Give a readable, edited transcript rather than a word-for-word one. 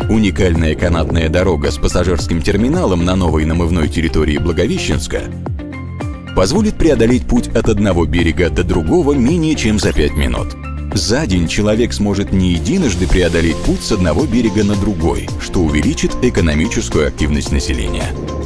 Уникальная канатная дорога с пассажирским терминалом на новой намывной территории Благовещенска позволит преодолеть путь от одного берега до другого менее чем за 5 минут. За день человек сможет не единожды преодолеть путь с одного берега на другой, что увеличит экономическую активность населения.